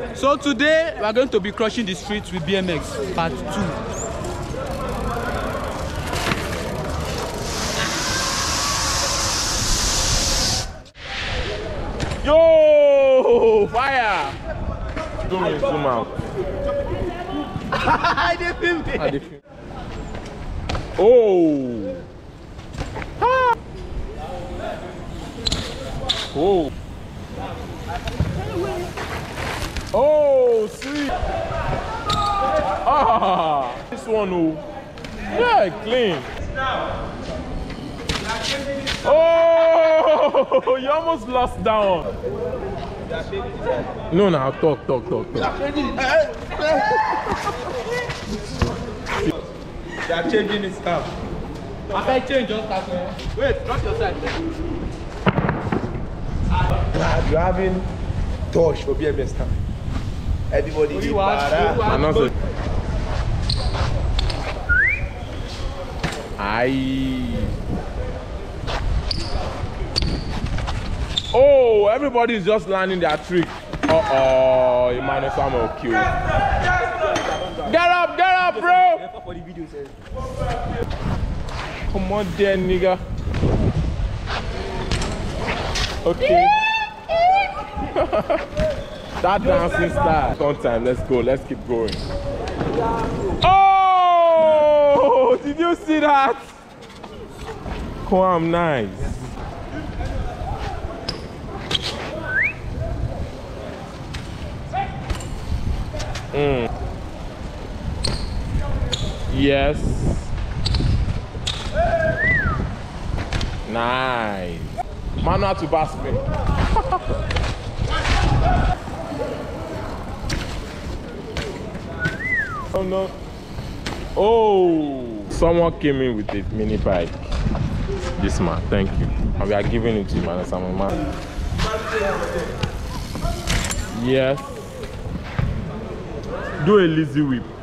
So today we are going to be crushing the streets with BMX part 2. Yo, fire! Zoom in, zoom out. I did film it. Oh! Ah. Oh! Oh, sweet! Ah! This one, oh! Yeah, clean. Oh! You almost lost that one. No, now talk. They are changing his stuff. I can change your stuff. Wait, drop your side. You're having touch for BMX stuff. Everybody is Another. Aye. Oh, everybody's just landing their trick. Uh-oh, Emmanuel will kill. Get up, bro! Come on there, nigga. Okay. That dancing style. Sometime, let's go, let's keep going. Oh! Did you see that? QUHAM, nice. Yes. Nice. Manual to bass me. Oh no. Oh. Someone came in with a mini bike. This man, thank you. And we are giving it to you, man. Yes. Do a lazy whip.